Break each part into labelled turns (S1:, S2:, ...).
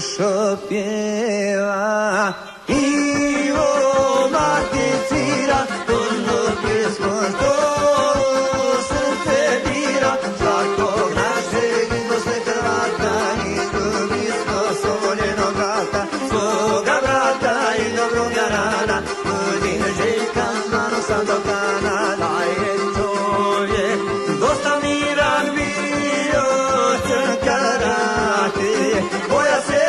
S1: što pjeva. Ivo maticira, tužnu pjesmu što srce dira, svakog našeg izbosne Hrvata, izgubi smo voljenog brata, svoga brata i dobroga rada, Budin Željka, znano sam do Kana, da je čovjek dosta miran bio, crnka rake, koja se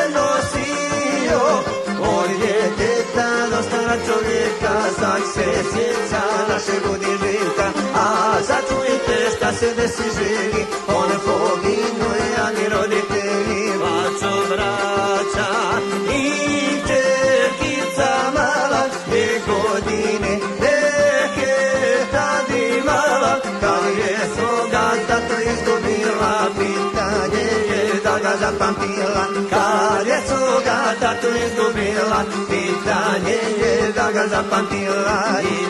S1: nosio, on je teta dostana čovjeka, svak se sjeća naše Budin Željka, a sad čujte šta se desi želi, on poginuje, a ni roditelji, braćo, braća i čerkica mala, 2 godine neke tad imala, kad je svoga tatu izgubila, pitanje je da ga zapamtila, kad je svoga tatu izgubila, pitanje je da ga zapamtila.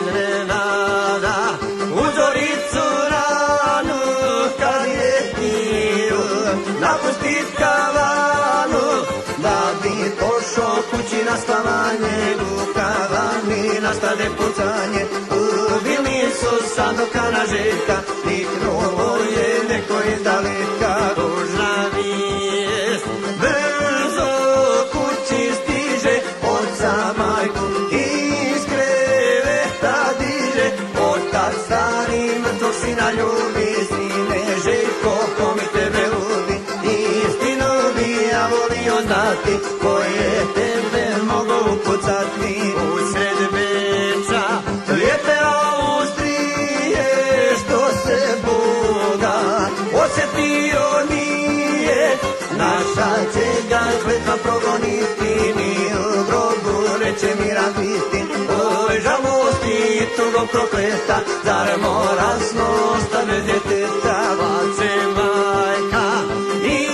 S1: Iznenada u Zoricu ranu, kad je htio napustit kavanu, da bi pošao kući na spavanje, u kavani nastade pucanje, ubili su sad do Kana Željka, niknulo je neko izdaleka, tužna vijest brzo kući stiže, oca majku iz kreveta diže, otac stari mrtvog sina ljubi, sine Željko, ko mi tebe ljubi, istinu bi ja volio znati, ko je tebe mogo upucati. Usred Beča, lijepe Austrije, što se Boga osjetio nije, naša će ga kletva progoniti, ni u grobu neće mira biti. Oj, žalosti tugo prokleta, zar mora smo ostati bez djeteta, vace majka i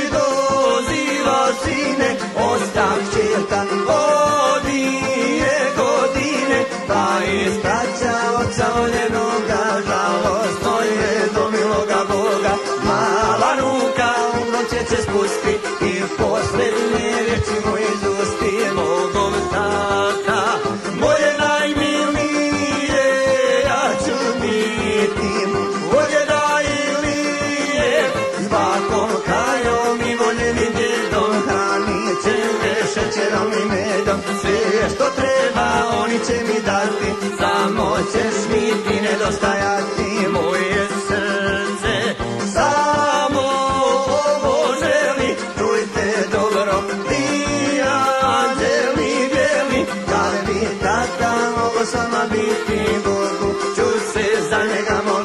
S1: doziva sine, ostav čerka od 2 godine, pa ispraća oca voljenoga, žalostno je do miloga Boga, mala ruka u noće će spusti i posljednje riječi mu izusti, Bogom tata moje najmilije, ja ću biti volje da Ilije, s bakom Kajom i voljenim djedom, hranit će me šećerom i medom, sve što treba oni će mi dati, samo ćeš mi ti nedostajati, moje srce samo ovo želi, čujte dobro, ti anđeli bijeli, kad bi tata mogo sama biti Bogu, ću se za njega moliti.